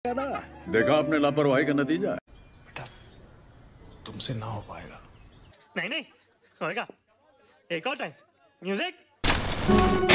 देखा आपने लापरवाही का नतीजा। बेटा तुमसे ना हो पाएगा। नहीं नहीं होएगा। एक और टाइम म्यूजिक।